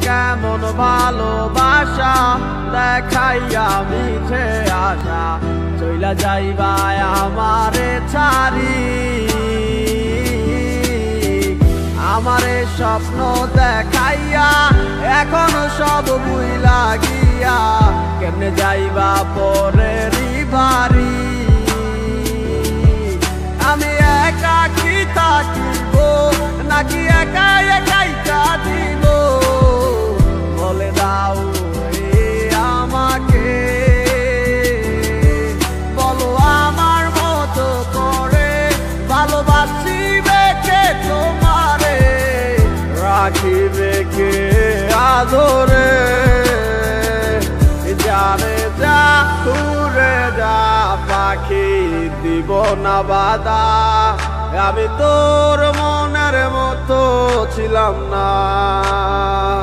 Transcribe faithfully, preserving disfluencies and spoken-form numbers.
কেমন ভালোবাসা দেখাইয়া মিঠে আশা চইলা যাইবা আমারে ছাড়ি আমারে স্বপ্ন দেখাইয়া এখন সব ভুইলা গিয়া কেমনে যাইবা পরেরই বাড়ি আমি একাকী থাকিব নাকি একা একাই কাঁদিব বলে দাও আমাকে বলো আমার মতো করে ভালোবাসিবে কে তোমারে রাখিবে কে আদরে জানে যা উড়ে যা পাখি দিব না বাধা আমি তোর মনের মতো ছিলাম না।